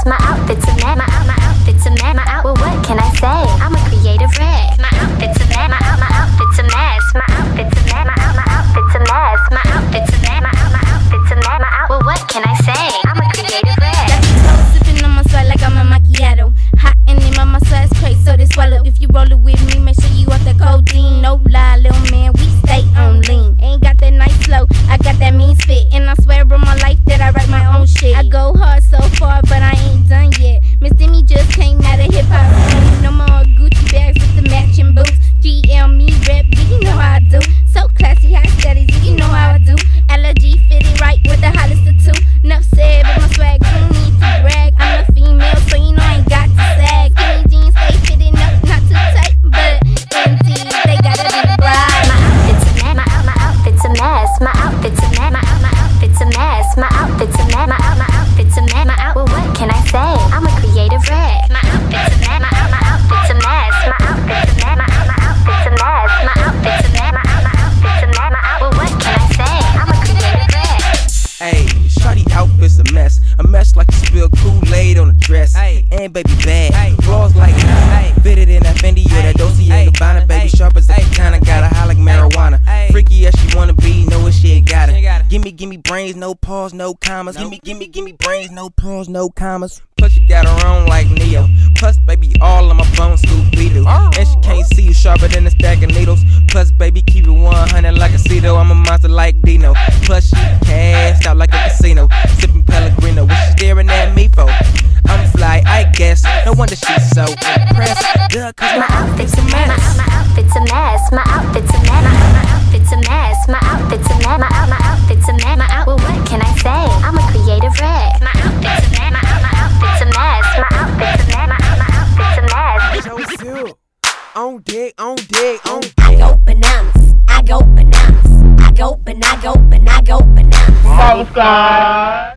My outfit's a mess. My outfit's a mess. Well, what can I say? I'm a creative wreck. My outfit's a mess. My outfit's a mess. My outfit's a mess. My outfit's a mess. My outfit's a mess. My outfit's a mess. Well, what can I say? I'm a creative wreck. Sipping on my sweat like I'm a macchiato. Hot and in my sweat's crazy, so they swallow. If you roll it with me, make sure you off that codeine. No lie, little man, we stay on lean. Ain't got that nice flow, I got that mean spit. And I swear on my life that I write my own shit. I go hard so far, but I ain't done yet. Miss Demi just came out of hip-hop. No more Gucci bags with the matching boots. GL me rep, do you know how I do? So classy, high studies, do you know how I do? Allergy fitted right with the Hollister too. Enough said, but my swag don't need to brag. I'm a female, so you know I ain't got to sag. Skinny jeans stay fitting up, not too tight, but indeed they gotta be right. My outfit's a mess. My outfit's a mess. My outfit's a mess. My outfit's a mess. My outfit's a mess. My outfit's a mess. Well, what can I say? I'm a creative wreck. My outfit's a mess. My outfit's a mess. My outfit's a mess. My outfit's a mess. My outfit's a mess. My outfit's a mess. Well, what can I say? I'm a creative wreck. Ayy, shawty outfit's a mess like you spilled Kool-Aid on a dress. And baby bad, flaws like fitted in that Fendi or that Dolce & Gabbana. Baby sharp as a katana, got a high like marijuana. Freaky as she wanna be, know what she ain't got it. Gimme brains, no pause, no commas. Gimme brains, no pause, no commas. Plus she got her own like Neo. Plus baby all on my bones, Scooby-Doo. And she can't see you sharper than a stack of needles. Plus baby keep it 100 like a Cedo. I'm a monster like Dino. Plus she cast out like a casino, sipping Pellegrino. What she staring at me for? I'm fly, I guess. No wonder she's so impressed. Duh, cause my outfit's a mess. My outfit's a mess. My outfit's a mess. My outfit's a mess. My outfit's a mess. My outfit's a mess. Well, what can I say? I'm a creative wreck. My outfit's a mess. My outfit's a mess. My outfit's a mess. My outfit's a mess. So still on deck, on deck, on deck. I go bananas, I go bananas, I go bananas. Southside.